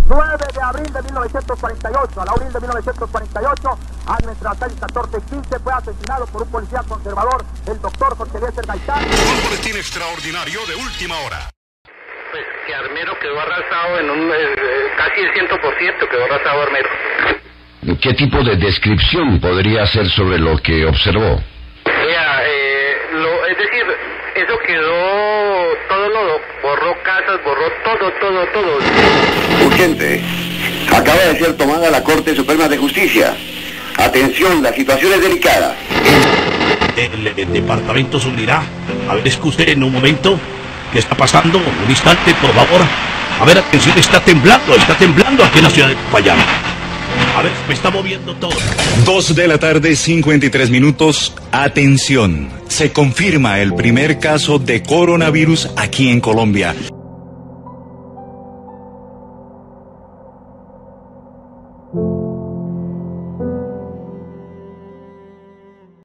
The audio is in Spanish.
9 de abril de 1948, a la abril de 1948, a nuestras 14:15 fue asesinado por un policía conservador, el doctor Jorge Eliezer Gaitán. Un boletín extraordinario de última hora. Pues que Armero quedó arrasado en un casi el 100% quedó arrasado Armero. ¿Qué tipo de descripción podría hacer sobre lo que observó? Vea, es decir, eso quedó, todo lo borró casas, borró todo. Urgente. Acaba de ser tomada la Corte Suprema de Justicia. Atención, la situación es delicada. El departamento subirá. A ver, escuche en un momento. ¿Qué está pasando? Un instante, por favor. A ver, atención, está temblando aquí en la ciudad de Popayán. A ver, me está moviendo todo. 2 de la tarde, 53 minutos. Atención, se confirma el primer caso de coronavirus aquí en Colombia.